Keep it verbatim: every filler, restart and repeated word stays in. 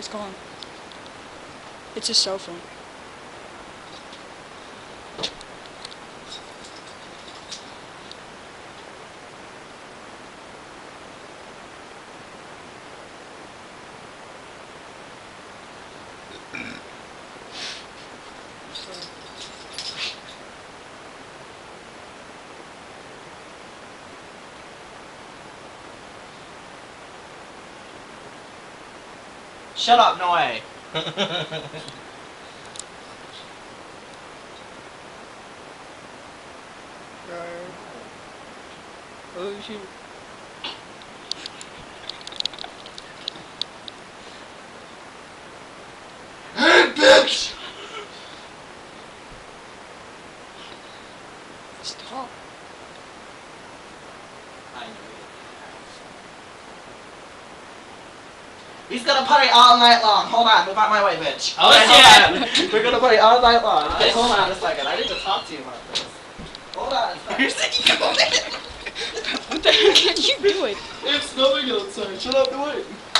It's gone. It's a cell phone. Shut up, no way. Oh shoot. Hey, bitch! Stop. I know it. He's gonna party all night long. Hold on, move out my way, bitch. Oh, Okay, yeah. hold on. We're gonna party all night long. Okay, Nice. hold on a second. I need to talk to you about this. Hold on a second. What the heck are you doing? It's snowing outside. Shut up the way.